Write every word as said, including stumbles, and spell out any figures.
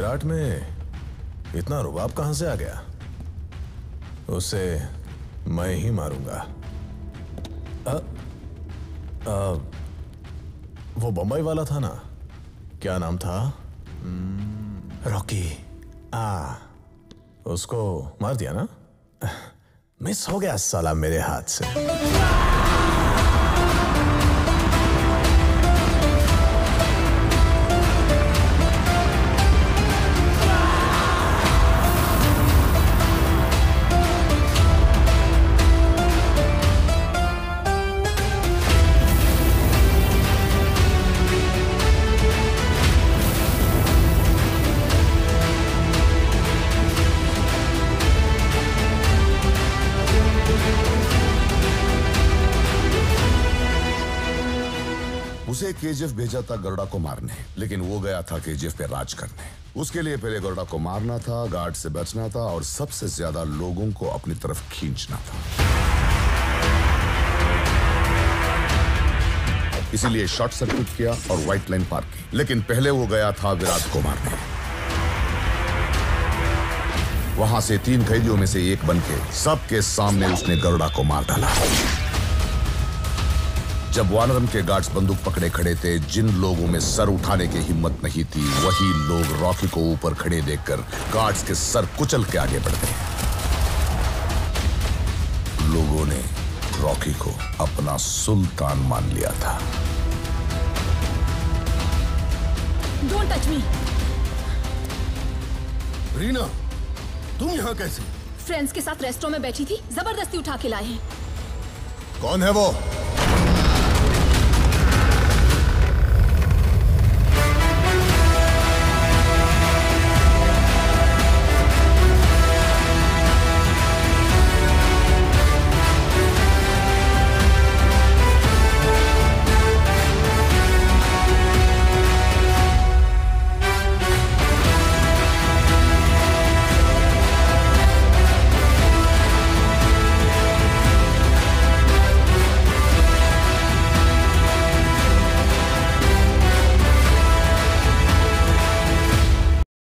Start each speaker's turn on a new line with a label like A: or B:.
A: विराट में इतना रुबाब कहां से आ गया? उसे मैं ही मारूंगा। आ, आ, वो बंबई वाला था ना, क्या नाम था? रॉकी। आ, उसको मार दिया ना? मिस हो गया साला मेरे हाथ से।
B: उसे केजीएफ भेजा था गरुड़ा को मारने, लेकिन वो गया था केजीएफ पे राज करने। उसके लिए पहले गरुड़ा को मारना था, गार्ड से बचना था और सबसे ज्यादा लोगों को अपनी तरफ खींचना था। इसीलिए शॉर्ट सर्किट किया और व्हाइट लाइन पार की। लेकिन पहले वो गया था विराट को मारने। वहां से तीन कैदियों में से एक बनके सबके सामने उसने गरुड़ा को मार डाला। जब वानरम के गार्ड्स बंदूक पकड़े खड़े थे, जिन लोगों में सर उठाने की हिम्मत नहीं थी, वही लोग रॉकी को ऊपर खड़े देखकर गार्ड्स के सर कुचल के आगे बढ़ गए। लोगों ने रॉकी को अपना सुल्तान मान लिया था।
C: Don't touch me.
D: रीना, तुम यहाँ कैसे?
C: फ्रेंड्स के साथ रेस्टोरेंट में बैठी थी, जबरदस्ती उठा के लाए हैं।
A: कौन है वो?